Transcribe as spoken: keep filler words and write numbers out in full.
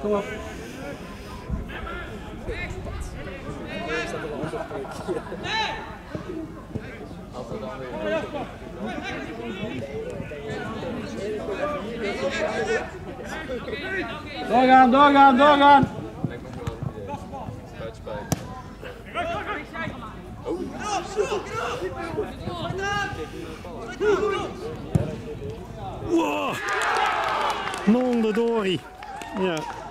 kom op. Doorgaan, doorgaan, doorgaan. Wow. Non de Dori. Ja.